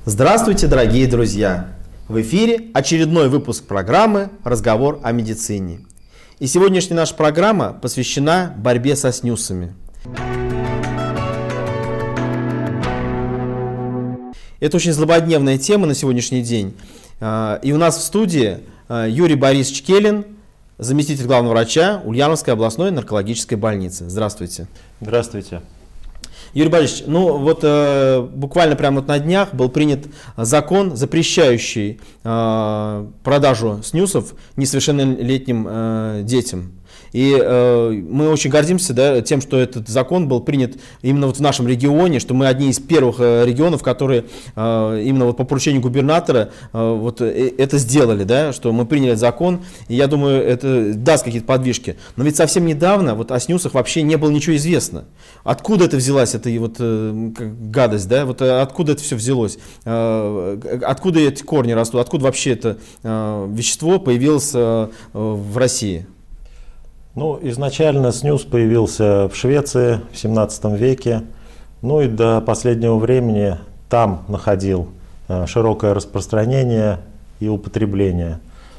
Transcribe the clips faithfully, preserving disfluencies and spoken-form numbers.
Здравствуйте, дорогие друзья! В эфире очередной выпуск программы «Разговор о медицине». И сегодняшняя наша программа посвящена борьбе со снюсами. Это очень злободневная тема на сегодняшний день. И у нас в студии Юрий Борисович Келин, заместитель главного врача Ульяновской областной наркологической больницы. Здравствуйте. Здравствуйте. Юрий Борисович, ну вот э, буквально прямо вот на днях был принят закон, запрещающий э, продажу снюсов несовершеннолетним э, детям. И э, мы очень гордимся, да, тем, что этот закон был принят именно вот в нашем регионе, что мы одни из первых э, регионов, которые э, именно вот по поручению губернатора э, вот э, это сделали, да, что мы приняли закон, и я думаю, это даст какие-то подвижки. Но ведь совсем недавно вот о снюсах вообще не было ничего известно. Откуда это взялась, эта вот э, гадость, да, вот э, откуда это все взялось, э, откуда эти корни растут, откуда вообще это э, вещество появилось э, в России? Ну, изначально снюс появился в Швеции в семнадцатом веке, ну и до последнего времени там находил широкое распространение и употребление.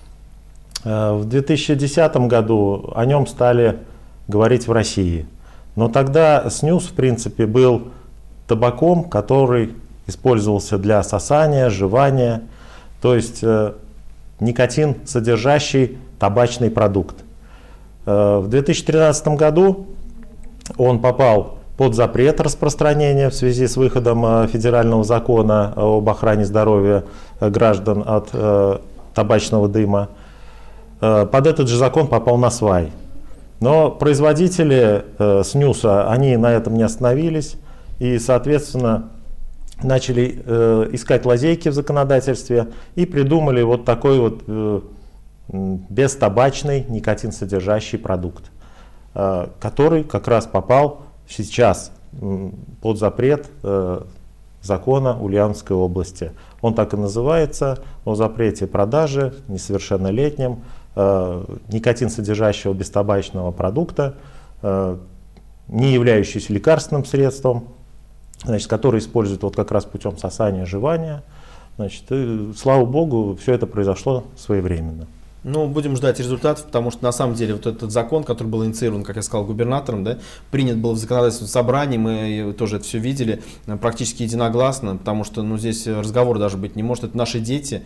В две тысячи десятом году о нем стали говорить в России, но тогда снюс, в принципе, был табаком, который использовался для сосания, жевания, то есть никотин содержащий табачный продукт. В две тысячи тринадцатом году он попал под запрет распространения в связи с выходом федерального закона об охране здоровья граждан от э, табачного дыма. Под этот же закон попал насвай. Но производители э, снюса, они на этом не остановились и, соответственно, начали э, искать лазейки в законодательстве и придумали вот такой вот э, бестабачный никотин содержащий продукт, который как раз попал сейчас под запрет закона Ульяновской области. Он так и называется: о запрете продажи несовершеннолетним никотин содержащего бестабачного продукта, не являющийся лекарственным средством, значит, который используют вот как раз путем сосания, жевания. Значит, и, слава богу, все это произошло своевременно. Ну, будем ждать результатов, потому что на самом деле вот этот закон, который был инициирован, как я сказал, губернатором, да, принят был в законодательном собрании, мы тоже это все видели практически единогласно, потому что ну, здесь разговора даже быть не может, это наши дети,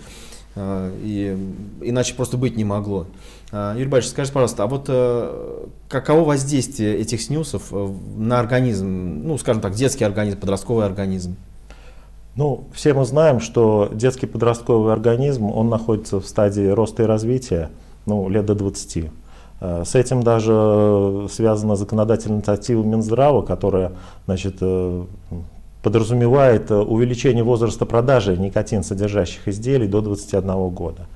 и иначе просто быть не могло. Юрий Борисович, скажите, пожалуйста, а вот каково воздействие этих снюсов на организм, ну, скажем так, детский организм, подростковый организм? Ну, все мы знаем, что детский подростковый организм, он находится в стадии роста и развития, ну, лет до двадцати. С этим даже связана законодательная инициатива Минздрава, которая, значит, подразумевает увеличение возраста продажи никотин содержащих изделий до двадцати одного года.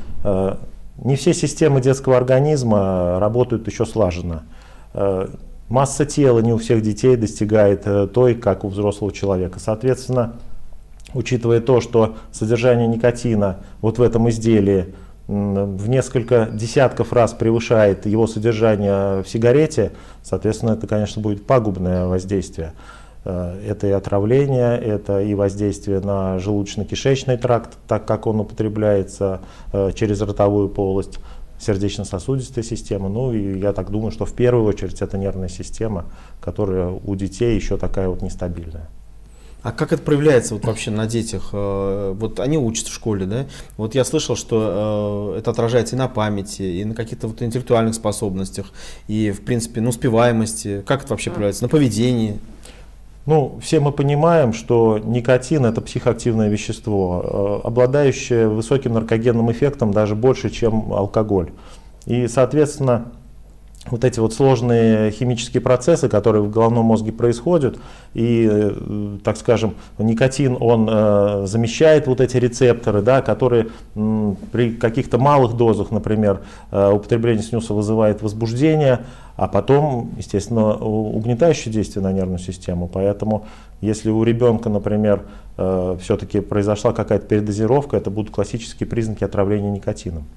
Не все системы детского организма работают еще слаженно. Масса тела не у всех детей достигает той, как у взрослого человека. Соответственно, учитывая то, что содержание никотина вот в этом изделии в несколько десятков раз превышает его содержание в сигарете, соответственно, это, конечно, будет пагубное воздействие. Это и отравление, это и воздействие на желудочно-кишечный тракт, так как он употребляется через ротовую полость, сердечно-сосудистой системы. Ну и я так думаю, что в первую очередь это нервная система, которая у детей еще такая вот нестабильная. А как это проявляется вот вообще на детях? Вот они учатся в школе, да? Вот я слышал, что это отражается и на памяти, и на каких-то вот интеллектуальных способностях, и в принципе на успеваемости. Как это вообще проявляется? На поведении? Ну, все мы понимаем, что никотин — это психоактивное вещество, обладающее высоким наркогенным эффектом, даже больше, чем алкоголь. И, соответственно, вот эти вот сложные химические процессы, которые в головном мозге происходят, и, так скажем, никотин, он э, замещает вот эти рецепторы, да, которые м, при каких-то малых дозах, например, э, употребление снюса вызывает возбуждение, а потом, естественно, угнетающее действие на нервную систему. Поэтому, если у ребенка, например, э, все-таки произошла какая-то передозировка, это будут классические признаки отравления никотином.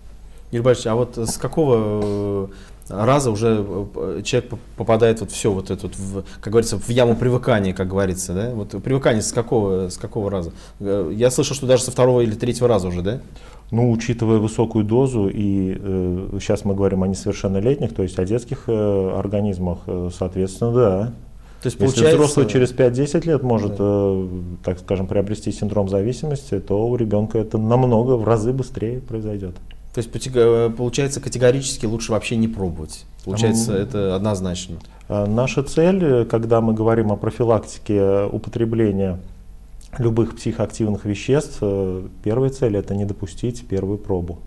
Юрий Борисович, а вот с какого раза уже человек попадает вот все вот это, в, как говорится, в яму привыкания, как говорится, да? Вот привыкание с какого, с какого раза? Я слышал, что даже со второго или третьего раза уже, да? Ну, учитывая высокую дозу, и э, сейчас мы говорим о несовершеннолетних, то есть о детских э, организмах, э, соответственно, да. То есть, если получается, взрослый через пять-десять лет может, да. э, так скажем, приобрести синдром зависимости, то у ребенка это намного, в разы быстрее произойдет. То есть, получается, категорически лучше вообще не пробовать. Получается, um, это однозначно. Наша цель, когда мы говорим о профилактике употребления любых психоактивных веществ, первая цель – это не допустить первую пробу.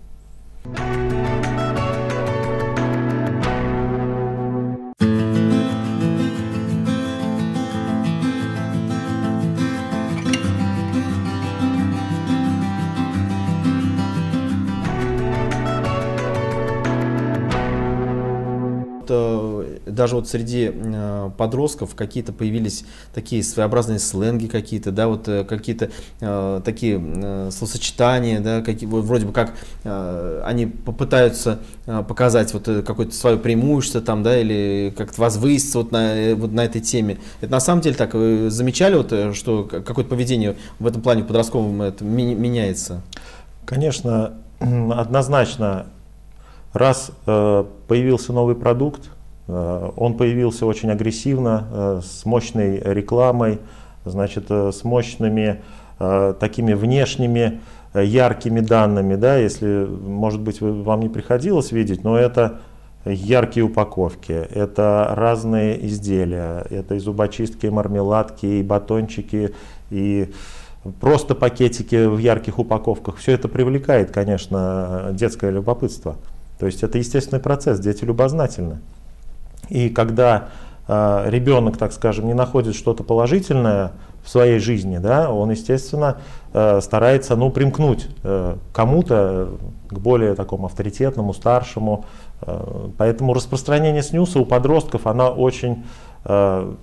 Даже вот среди э, подростков какие-то появились такие своеобразные сленги какие-то, да, вот э, какие-то э, такие э, словосочетания, да, какие, вот, вроде бы как э, они попытаются э, показать вот э, какое-то свое преимущество там, да, или как-то возвыситься вот на, э, вот на этой теме. Это на самом деле так, вы замечали, вот, что какое-то поведение в этом плане подростковом это ми- меняется? Конечно, однозначно, раз э, появился новый продукт, он появился очень агрессивно, с мощной рекламой, значит, с мощными такими внешними яркими данными, да, если, может быть, вам не приходилось видеть, но это яркие упаковки, это разные изделия, это и зубочистки, и мармеладки, и батончики, и просто пакетики в ярких упаковках. Все это привлекает, конечно, детское любопытство. То есть это естественный процесс, дети любознательны. И когда э, ребенок, так скажем, не находит что-то положительное в своей жизни, да, он, естественно, э, старается, ну, примкнуть э, кому-то, к более такому авторитетному, старшему. Э, поэтому распространение снюса у подростков, оно очень, э,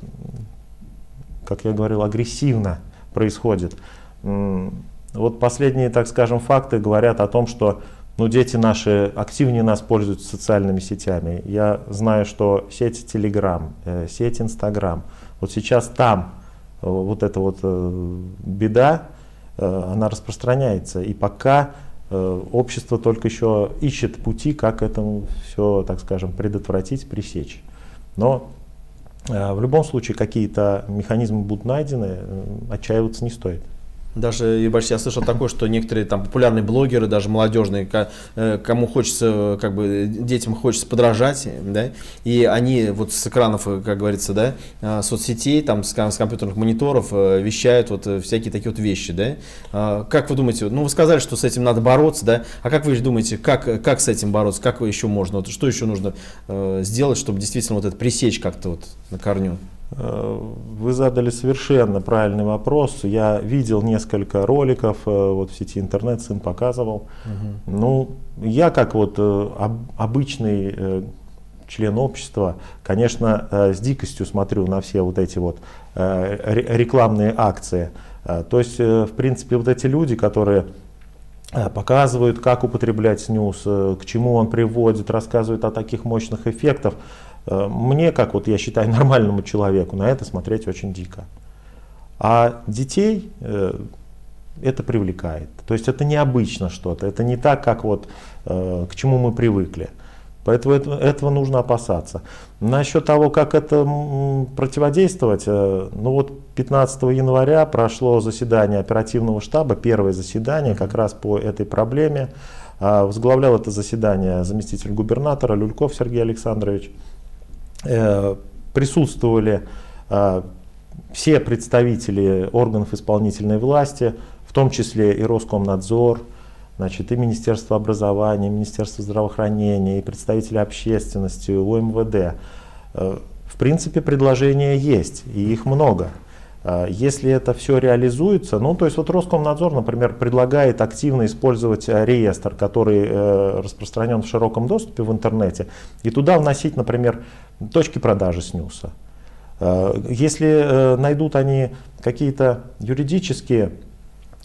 как я говорил, агрессивно происходит. Вот последние, так скажем, факты говорят о том, что ну, дети наши активнее нас пользуются социальными сетями. Я знаю, что сеть Telegram, э, сеть Instagram, вот сейчас там э, вот эта вот э, беда, э, она распространяется. И пока э, общество только еще ищет пути, как этому все, так скажем, предотвратить, пресечь. Но э, в любом случае какие-то механизмы будут найдены, э, отчаиваться не стоит. Даже, я слышал такое, что некоторые там популярные блогеры, даже молодежные, кому хочется, как бы детям хочется подражать, да, и они вот с экранов, как говорится, да, соцсетей, там, с, с компьютерных мониторов вещают вот всякие такие вот вещи, да. Как вы думаете, ну вы сказали, что с этим надо бороться, да, а как вы думаете, как, как с этим бороться, как еще можно, вот, что еще нужно сделать, чтобы действительно вот это пресечь как-то вот на корню? Вы задали совершенно правильный вопрос. Я видел несколько роликов вот в сети интернет, сын показывал. Угу. Ну, я как вот обычный член общества, конечно, с дикостью смотрю на все вот эти вот рекламные акции. То есть, в принципе, вот эти люди, которые показывают, как употреблять снюс, к чему он приводит, рассказывают о таких мощных эффектах. Мне, как вот я считаю, нормальному человеку на это смотреть очень дико. А детей э, это привлекает. То есть это необычно что-то, это не так, как вот э, к чему мы привыкли. Поэтому это, этого нужно опасаться. Насчет того, как это противодействовать, э, ну вот пятнадцатого января прошло заседание оперативного штаба, первое заседание как раз по этой проблеме. Э, возглавлял это заседание заместитель губернатора Люльков Сергей Александрович. Присутствовали э, все представители органов исполнительной власти, в том числе и Роскомнадзор, значит, и Министерство образования, и Министерство здравоохранения, и представители общественности, У Эм Вэ Дэ. Э, в принципе, предложения есть, и их много. Э, если это все реализуется, ну, то есть вот Роскомнадзор, например, предлагает активно использовать реестр, который э, распространен в широком доступе в интернете, и туда вносить, например, точки продажи снюса. Если найдут они какие-то юридические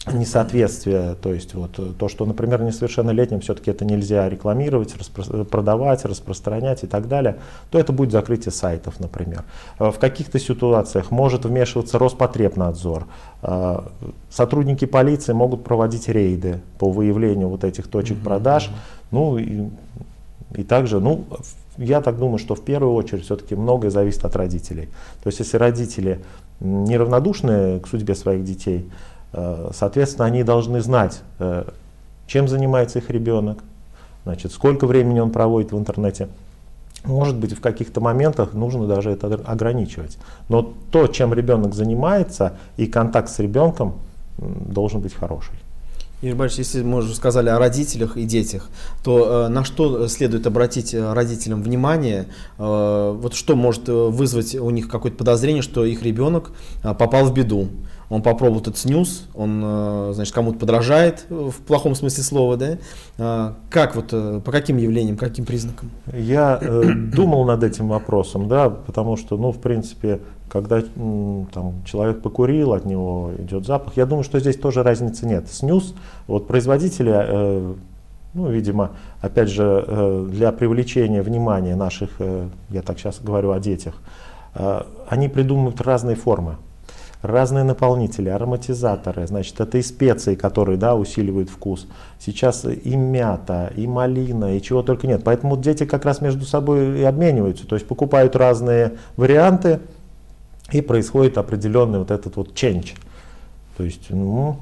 несоответствие, то есть вот то, что, например, несовершеннолетним все-таки это нельзя рекламировать, распро продавать, распространять и так далее, то это будет закрытие сайтов, например. В каких-то ситуациях может вмешиваться Роспотребнадзор. Сотрудники полиции могут проводить рейды по выявлению вот этих точек mm-hmm. продаж. Ну и, и также, ну, я так думаю, что в первую очередь все-таки многое зависит от родителей. То есть если родители неравнодушны к судьбе своих детей, соответственно, они должны знать, чем занимается их ребенок, значит, сколько времени он проводит в интернете. Может быть, в каких-то моментах нужно даже это ограничивать. Но то, чем ребенок занимается, и контакт с ребенком должен быть хороший. Юрий Борисович, если мы уже сказали о родителях и детях, то э, на что следует обратить родителям внимание? Э, вот что может вызвать у них какое-то подозрение, что их ребенок э, попал в беду? Он попробовал этот снюс, он, э, значит, кому-то подражает в плохом смысле слова, да? Э, как вот, э, по каким явлениям, каким признакам? Я э, думал над этим вопросом, да, потому что, ну, в принципе, когда там, человек покурил, от него идет запах, я думаю, что здесь тоже разницы нет. Снюс, вот производители, э, ну, видимо, опять же, э, для привлечения внимания наших, э, я так сейчас говорю о детях, э, они придумывают разные формы, разные наполнители, ароматизаторы, значит, это и специи, которые, да, усиливают вкус. Сейчас и мята, и малина, и чего только нет. Поэтому дети как раз между собой и обмениваются, то есть покупают разные варианты, и происходит определенный вот этот вот change. То есть, ну,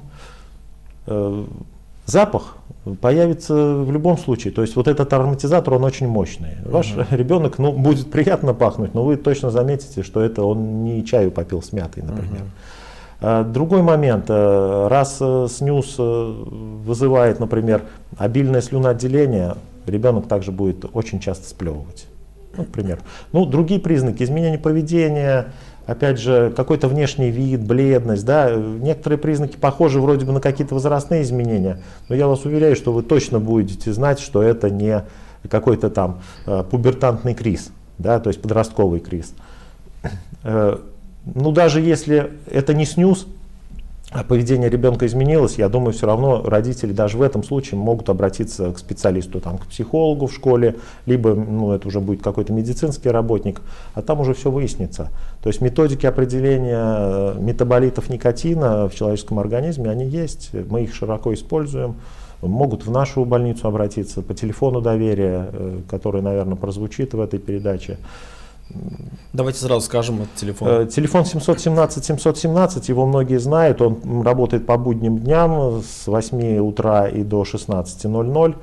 э, запах появится в любом случае. То есть вот этот ароматизатор, он очень мощный. Ваш uh-huh. ребенок, ну, будет приятно пахнуть, но вы точно заметите, что это он не чаю попил с мятой, например. Uh-huh. Другой момент. Раз снюс вызывает, например, обильное слюноотделение, ребенок также будет очень часто сплевывать. Ну, например. Ну, другие признаки: изменение поведения, опять же, какой-то внешний вид, бледность, да, некоторые признаки похожи вроде бы на какие-то возрастные изменения, но я вас уверяю, что вы точно будете знать, что это не какой-то там э, пубертантный криз, да, то есть подростковый криз. Э, ну, даже если это не снюс, а поведение ребенка изменилось, я думаю, все равно родители даже в этом случае могут обратиться к специалисту, там, к психологу в школе, либо, ну, это уже будет какой-то медицинский работник, а там уже все выяснится. То есть методики определения метаболитов никотина в человеческом организме, они есть, мы их широко используем. Могут в нашу больницу обратиться по телефону доверия, который, наверное, прозвучит в этой передаче. Давайте сразу скажем этот телефон. Телефон семьсот семнадцать семьсот семнадцать, его многие знают, он работает по будним дням с восьми утра и до шестнадцати ноль-ноль.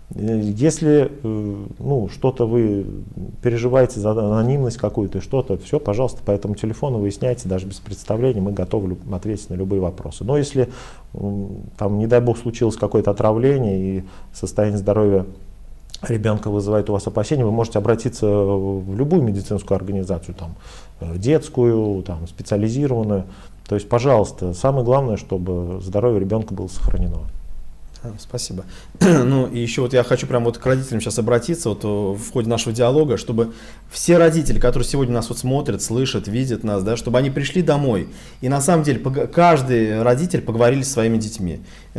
Если, ну, что-то вы переживаете за анонимность какую-то, что-то, все, пожалуйста, по этому телефону выясняйте, даже без представления, мы готовы ответить на любые вопросы. Но если, там, не дай бог, случилось какое-то отравление и состояние здоровья ребенка вызывает у вас опасения, вы можете обратиться в любую медицинскую организацию, там, детскую, там, специализированную. То есть, пожалуйста, самое главное, чтобы здоровье ребенка было сохранено. Спасибо. Ну и еще вот я хочу прям вот к родителям сейчас обратиться вот в ходе нашего диалога, чтобы все родители, которые сегодня нас вот смотрят, слышат, видят нас, да, чтобы они пришли домой и на самом деле каждый родитель поговорили с своими детьми.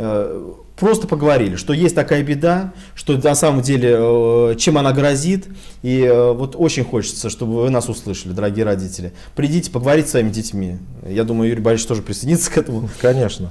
Просто поговорили, что есть такая беда, что на самом деле чем она грозит. И вот очень хочется, чтобы вы нас услышали, дорогие родители. Придите поговорить с своими детьми. Я думаю, Юрий Борисович тоже присоединится к этому. Конечно.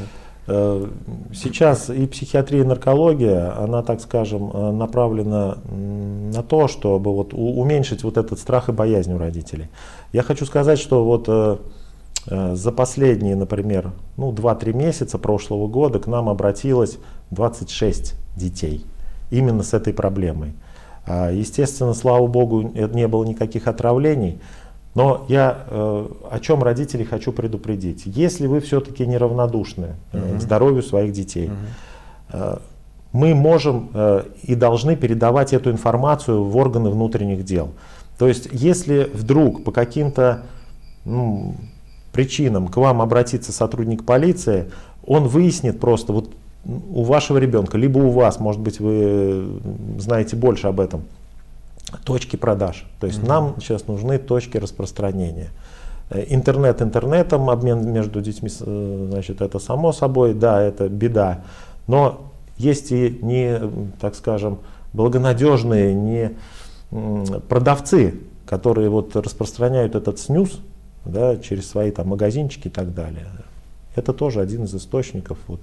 Сейчас и психиатрия, и наркология, она, так скажем, направлена на то, чтобы вот уменьшить вот этот страх и боязнь у родителей. Я хочу сказать, что вот за последние, например, ну, два-три месяца прошлого года к нам обратилось двадцать шесть детей именно с этой проблемой. Естественно, слава богу, не было никаких отравлений. Но я э, о чем родителей хочу предупредить. Если вы все-таки неравнодушны э, uh-huh. к здоровью своих детей, uh-huh. э, мы можем э, и должны передавать эту информацию в органы внутренних дел. То есть, если вдруг по каким-то ну, причинам к вам обратится сотрудник полиции, он выяснит просто вот у вашего ребенка, либо у вас, может быть, вы знаете больше об этом, точки продаж. То есть mm-hmm. нам сейчас нужны точки распространения. Интернет интернетом, обмен между детьми, значит, это само собой, да, это беда. Но есть и не, так скажем, благонадежные, не продавцы, которые вот распространяют этот снюс, да, через свои там магазинчики и так далее. Это тоже один из источников вот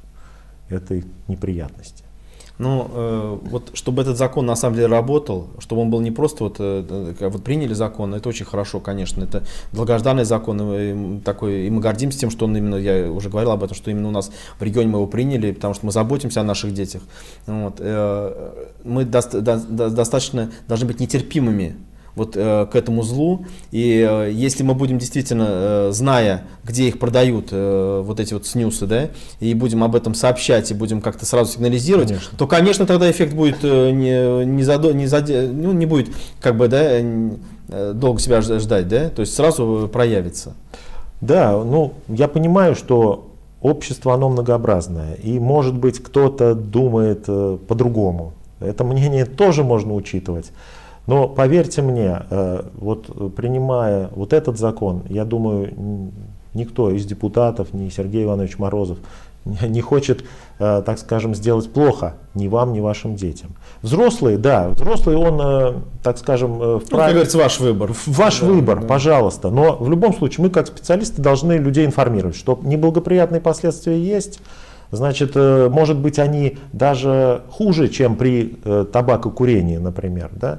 этой неприятности. Ну, э, вот чтобы этот закон на самом деле работал, чтобы он был не просто вот, э, вот приняли закон, это очень хорошо, конечно, это долгожданный закон, и, такой, и мы гордимся тем, что он именно, я уже говорил об этом, что именно у нас в регионе мы его приняли, потому что мы заботимся о наших детях. Вот, э, мы до, до, до, достаточно должны быть нетерпимыми вот э, к этому злу, и э, если мы будем действительно, э, зная, где их продают, э, вот эти вот снюсы, да, и будем об этом сообщать, и будем как-то сразу сигнализировать, конечно. то, конечно, тогда эффект будет э, не, не, задо, не, заде, ну, не будет, как бы, да, э, долго себя ждать, да, то есть сразу проявится. Да, ну, я понимаю, что общество, оно многообразное, и, может быть, кто-то думает э, по-другому. Это мнение тоже можно учитывать. Но поверьте мне, вот принимая вот этот закон, я думаю, никто из депутатов, ни Сергей Иванович Морозов не хочет, так скажем, сделать плохо ни вам, ни вашим детям. Взрослые, да, взрослые, он, так скажем, вправе... Ну, как говорится, ваш выбор. Ваш да, выбор, да. пожалуйста. Но в любом случае мы, как специалисты, должны людей информировать, что неблагоприятные последствия есть. Значит, может быть, они даже хуже, чем при табакокурении, например, да?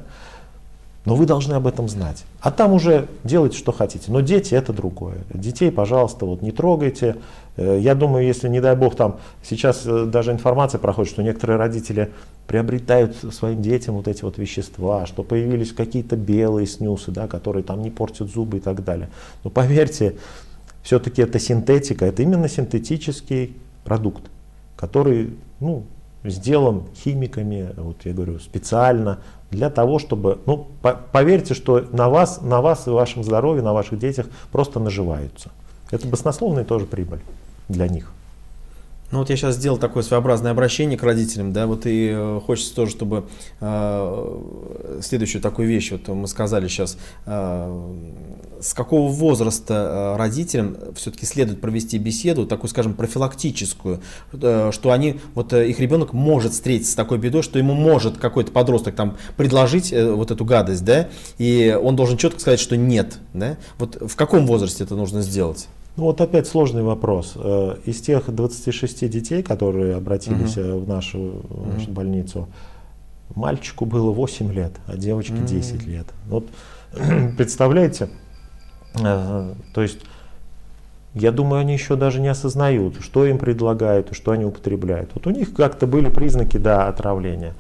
Но вы должны об этом знать. А там уже делайте, что хотите. Но дети — это другое. Детей, пожалуйста, вот не трогайте. Я думаю, если, не дай бог, там сейчас даже информация проходит, что некоторые родители приобретают своим детям вот эти вот вещества, что появились какие-то белые снюсы, да, которые там не портят зубы и так далее. Но поверьте, все-таки это синтетика, это именно синтетический продукт, который, ну, сделан химиками, вот я говорю, специально, для того, чтобы, ну, по, поверьте, что на вас, на вас и вашем здоровье, на ваших детях просто наживаются. Это баснословная тоже прибыль для них. Ну вот я сейчас сделал такое своеобразное обращение к родителям, да, вот и э, хочется тоже, чтобы э, следующую такую вещь, вот мы сказали сейчас, э, с какого возраста э, родителям все-таки следует провести беседу, такую, скажем, профилактическую, э, что они, вот э, их ребенок может встретиться с такой бедой, что ему может какой-то подросток там предложить э, вот эту гадость, да, и он должен четко сказать, что нет, да, вот в каком возрасте это нужно сделать? Ну вот опять сложный вопрос. Из тех двадцати шести детей, которые обратились uh-huh. в нашу, в нашу uh-huh. больницу, мальчику было восемь лет, а девочке uh-huh. десять лет. Вот представляете, то есть я думаю, они еще даже не осознают, что им предлагают и что они употребляют. Вот у них как-то были признаки, да, отравления.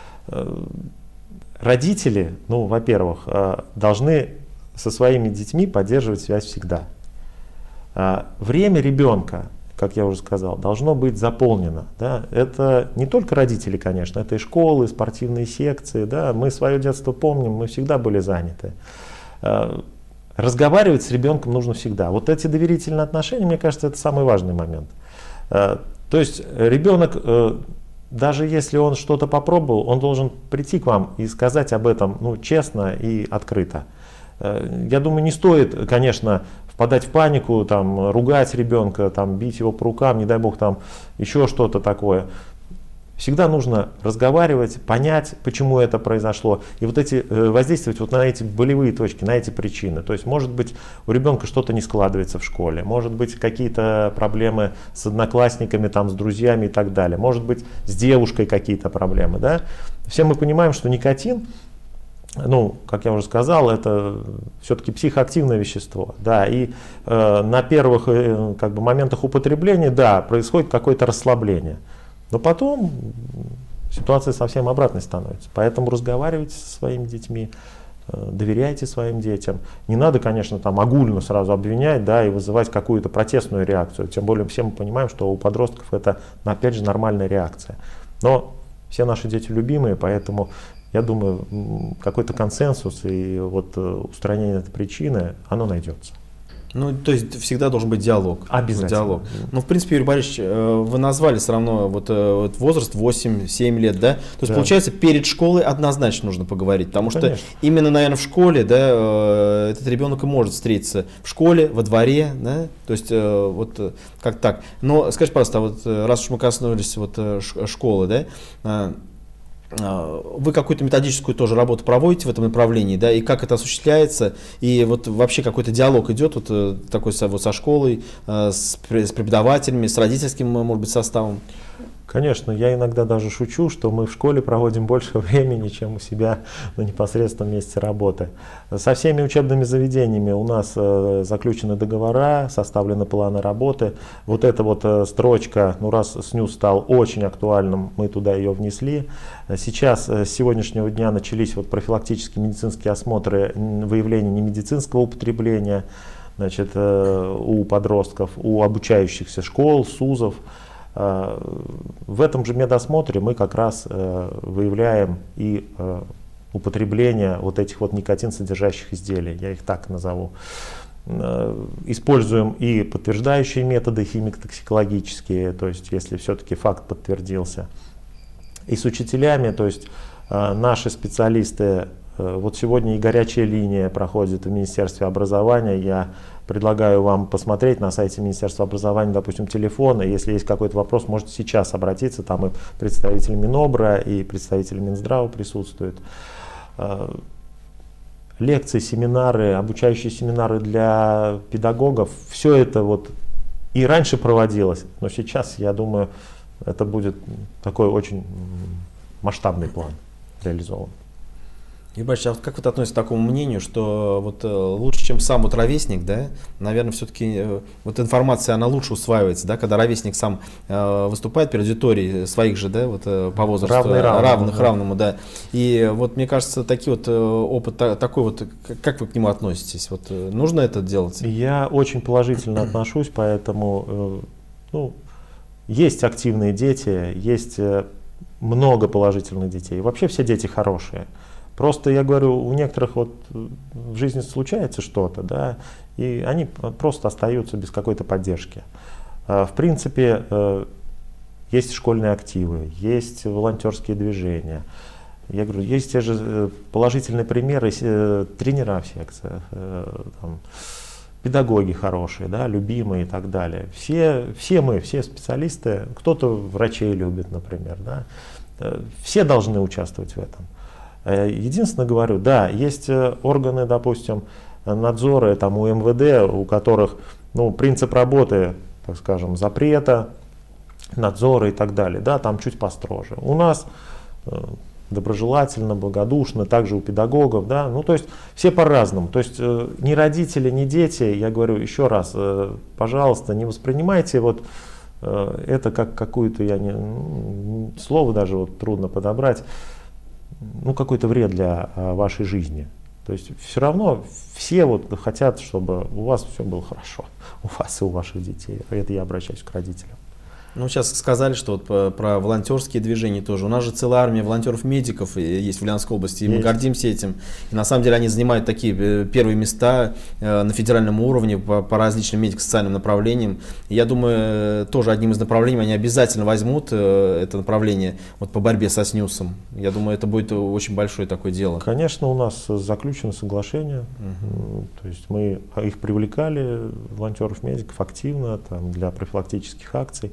Родители, ну, во-первых, должны со своими детьми поддерживать связь всегда. Время ребенка, как я уже сказал, должно быть заполнено. Да? Это не только родители, конечно, это и школы, спортивные секции. Да? Мы свое детство помним, мы всегда были заняты. Разговаривать с ребенком нужно всегда. Вот эти доверительные отношения, мне кажется, это самый важный момент. То есть ребенок, даже если он что-то попробовал, он должен прийти к вам и сказать об этом, ну, честно и открыто. Я думаю, не стоит, конечно, впадать в панику, там, ругать ребенка, там, бить его по рукам, не дай бог, там, еще что-то такое. Всегда нужно разговаривать, понять, почему это произошло, и вот эти, воздействовать вот на эти болевые точки, на эти причины. То есть, может быть, у ребенка что-то не складывается в школе, может быть, какие-то проблемы с одноклассниками, там, с друзьями и так далее, может быть, с девушкой какие-то проблемы. Да? Все мы понимаем, что никотин, ну, как я уже сказал, это все-таки психоактивное вещество, да, и э, на первых э, как бы моментах употребления, да, происходит какое-то расслабление, но потом ситуация совсем обратной становится, поэтому разговаривайте со своими детьми, э, доверяйте своим детям, не надо, конечно, там огульно сразу обвинять, да, и вызывать какую-то протестную реакцию, тем более все мы понимаем, что у подростков это, опять же, нормальная реакция, но все наши дети любимые, поэтому я думаю, какой-то консенсус и вот устранение этой причины, оно найдется. Ну, то есть всегда должен быть диалог. Обязательно. Диалог. Ну, в принципе, Юрий Борисович, вы назвали все равно вот, вот возраст восемь-семь лет, да? То есть, да. Получается, перед школой однозначно нужно поговорить, потому что Конечно. Именно, наверное, в школе, да, этот ребенок и может встретиться в школе, во дворе, да? То есть, вот как так. Но скажите, пожалуйста, вот раз уж мы коснулись вот школы, да, вы какую-то методическую тоже работу проводите в этом направлении, да, и как это осуществляется, и вот вообще какой-то диалог идет вот такой вот со школой, с преподавателями, с родительским, может быть, составом? Конечно, я иногда даже шучу, что мы в школе проводим больше времени, чем у себя на непосредственном месте работы. Со всеми учебными заведениями у нас э, заключены договора, составлены планы работы. Вот эта вот э, строчка, ну раз снюс стал очень актуальным, мы туда ее внесли. Сейчас, э, с сегодняшнего дня начались вот профилактические медицинские осмотры выявления немедицинского употребления, значит, э, у подростков, у обучающихся школ, СУЗов. В этом же медосмотре мы как раз э, выявляем и э, употребление вот этих вот никотин содержащих изделий, я их так назову. Э, используем и подтверждающие методы химико-токсикологические, то есть если все-таки факт подтвердился. И с учителями, то есть э, наши специалисты, э, вот сегодня и горячая линия проходит в Министерстве образования, я предлагаю вам посмотреть на сайте Министерства образования, допустим, телефон, и если есть какой-то вопрос, можете сейчас обратиться, там и представители Минобра, и представители Минздрава присутствуют. Лекции, семинары, обучающие семинары для педагогов, все это вот и раньше проводилось, но сейчас, я думаю, это будет такой очень масштабный план реализован. Юрий Борисович, а вот как вы относитесь к такому мнению, что вот лучше, чем сам вот ровесник, да, наверное, все-таки вот информация, она лучше усваивается, да, когда ровесник сам э, выступает перед аудиторией своих же, да, вот по возрасту, Равный, равному, равных, да. равному, да. И вот мне кажется, такие вот опыт такой вот, как вы к нему относитесь? Вот нужно это делать? Я очень положительно отношусь, поэтому, ну, есть активные дети, есть много положительных детей. Вообще все дети хорошие. Просто, я говорю, у некоторых вот в жизни случается что-то, да, и они просто остаются без какой-то поддержки. В принципе, есть школьные активы, есть волонтерские движения. Я говорю, есть те же положительные примеры, тренера в секциях, там, педагоги хорошие, да, любимые и так далее. Все, все мы, все специалисты, кто-то врачей любит, например, да, все должны участвовать в этом. Единственное, говорю, да, есть органы, допустим, надзора там, у эм вэ дэ, у которых, ну, принцип работы, так скажем, запрета, надзора и так далее, да, там чуть построже. У нас доброжелательно, благодушно, также у педагогов, да, ну, то есть все по-разному. То есть ни родители, ни дети, я говорю еще раз, пожалуйста, не воспринимайте вот это как какую-то, я не, слово даже вот трудно подобрать, ну, какой-то вред для а, вашей жизни. То есть все равно все вот хотят, чтобы у вас все было хорошо, у вас и у ваших детей. Это я обращаюсь к родителям. Ну, сейчас сказали, что вот про, про волонтерские движения тоже. У нас же целая армия волонтеров-медиков есть в Ульяновской области, и есть. Мы гордимся этим. И на самом деле они занимают такие первые места на федеральном уровне по, по различным медико-социальным направлениям. И я думаю, тоже одним из направлений они обязательно возьмут это направление вот по борьбе со снюсом. Я думаю, это будет очень большое такое дело. Конечно, у нас заключено соглашение. Угу. То есть мы их привлекали, волонтеров-медиков, активно там, для профилактических акций.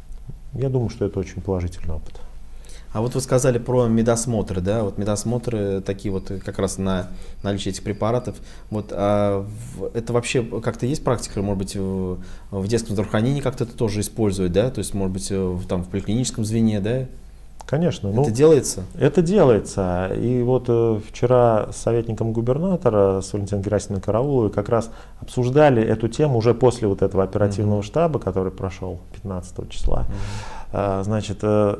Я думаю, что это очень положительный опыт. А вот вы сказали про медосмотры, да, вот медосмотры такие вот как раз на наличие этих препаратов. Вот, а это вообще как-то есть практика, может быть, в, в детском здравоохранении как-то это тоже используют, да, то есть, может быть, в, там, в поликлиническом звене, да? Конечно. Это ну, делается? Это делается. И вот э, вчера с советником губернатора, с Валентиной Герасимовной Карауловой, как раз обсуждали эту тему уже после вот этого оперативного mm-hmm. штаба, который прошел пятнадцатого числа. Mm-hmm. а, значит, э,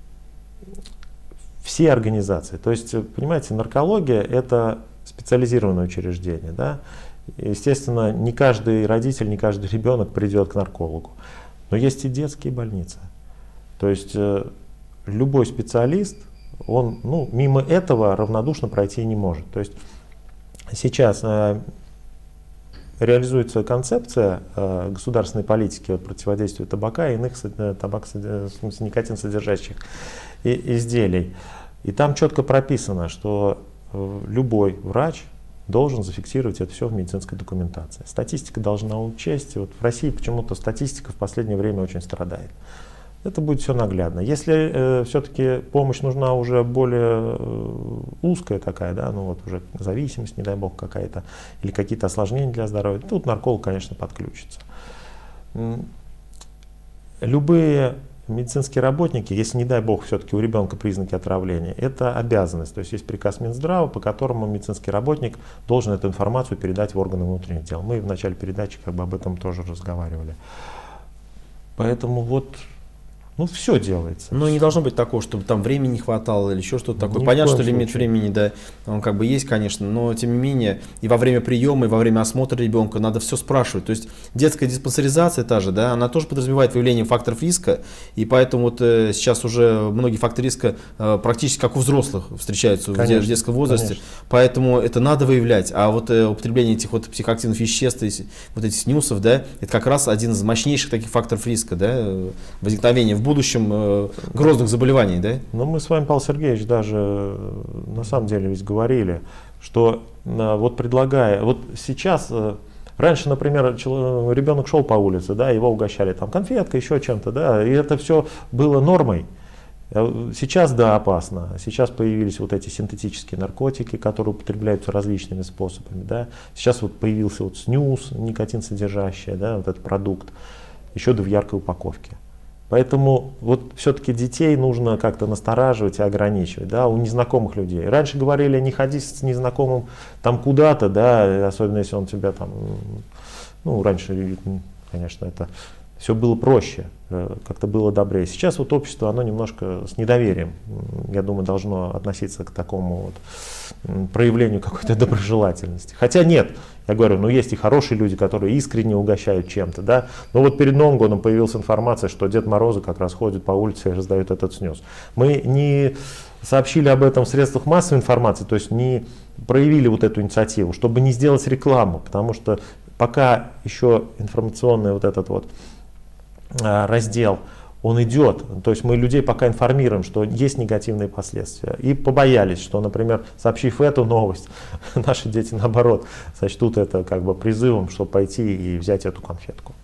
все организации, то есть, понимаете, наркология — это специализированное учреждение, да? Естественно, не каждый родитель, не каждый ребенок придет к наркологу, но есть и детские больницы. То есть э, любой специалист, он, ну, мимо этого равнодушно пройти не может. То есть сейчас э, реализуется концепция э, государственной политики вот, противодействия табака и иных э, табак, в смысле, никотин содержащих и, изделий. И там четко прописано, что э, любой врач должен зафиксировать это все в медицинской документации. Статистика должна учесть. Вот в России почему-то статистика в последнее время очень страдает. Это будет все наглядно. Если э, все-таки помощь нужна уже более э, узкая такая, да, ну вот уже зависимость, не дай бог, какая-то, или какие-то осложнения для здоровья, тут нарколог, конечно, подключится. Любые медицинские работники, если, не дай бог, все-таки у ребенка признаки отравления, это обязанность. То есть есть приказ Минздрава, по которому медицинский работник должен эту информацию передать в органы внутренних дел. Мы в начале передачи как бы об этом тоже разговаривали. Поэтому вот... Ну, все делается. Ну, не должно быть такого, чтобы там времени не хватало или еще что-то такое. Ни Понятно, что случае. лимит времени, да, он как бы есть, конечно, но тем не менее и во время приема, и во время осмотра ребенка надо все спрашивать. То есть детская диспансеризация та же, да, она тоже подразумевает выявление факторов риска, и поэтому вот э, сейчас уже многие факторы риска э, практически как у взрослых встречаются, конечно, в детском возрасте, конечно. Поэтому это надо выявлять. А вот э, употребление этих вот психоактивных веществ, вот этих снюсов, да, это как раз один из мощнейших таких факторов риска, да, возникновения в будущем э, грозных заболеваний, да? Но мы с вами, Павел Сергеевич, даже на самом деле ведь говорили, что э, вот предлагая, вот сейчас, э, раньше, например, человек, ребенок шел по улице, да, его угощали там конфеткой, еще чем-то, да, и это все было нормой. Сейчас, да, опасно. Сейчас появились вот эти синтетические наркотики, которые употребляются различными способами, да. Сейчас вот появился вот снюс, никотин содержащий, да, вот этот продукт, еще да в яркой упаковке. Поэтому вот все-таки детей нужно как-то настораживать и ограничивать, да, у незнакомых людей. Раньше говорили, не ходи с незнакомым там куда-то, да, особенно если он тебя там, ну, раньше, конечно, это все было проще, как-то было добрее. Сейчас вот общество, оно немножко с недоверием, я думаю, должно относиться к такому вот проявлению какой-то доброжелательности. Хотя нет, я говорю, ну есть и хорошие люди, которые искренне угощают чем-то, да. Но вот перед Новым годом появилась информация, что Дед Морозы как раз ходят по улице и раздают этот снюс. Мы не сообщили об этом в средствах массовой информации, то есть не проявили вот эту инициативу, чтобы не сделать рекламу, потому что пока еще информационный вот этот вот раздел, он идет, то есть мы людей пока информируем, что есть негативные последствия. И побоялись, что, например, сообщив эту новость, наши дети, наоборот, сочтут это как бы призывом, чтобы пойти и взять эту конфетку.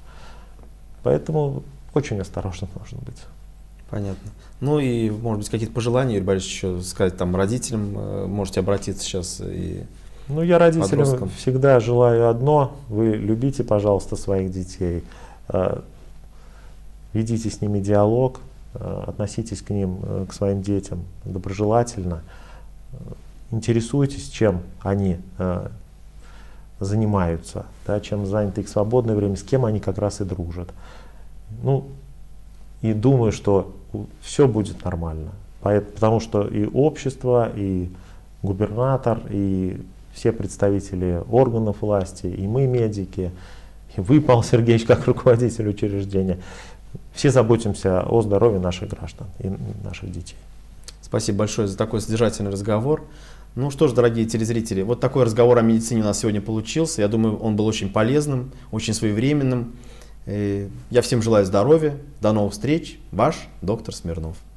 Поэтому очень осторожно нужно быть. Понятно. Ну и, может быть, какие-то пожелания, Юрий Борисович, еще сказать там родителям, можете обратиться сейчас и Ну, я родителям подросткам. Всегда желаю одно: вы любите, пожалуйста, своих детей. Ведите с ними диалог, относитесь к ним, к своим детям доброжелательно, интересуйтесь, чем они занимаются, да, чем заняты их свободное время, с кем они как раз и дружат. Ну, и думаю, что все будет нормально, потому что и общество, и губернатор, и все представители органов власти, и мы, медики, и вы, Павел Сергеевич, как руководитель учреждения, все заботимся о здоровье наших граждан и наших детей. Спасибо большое за такой содержательный разговор. Ну что ж, дорогие телезрители, вот такой разговор о медицине у нас сегодня получился. Я думаю, он был очень полезным, очень своевременным. Я всем желаю здоровья. До новых встреч. Ваш доктор Смирнов.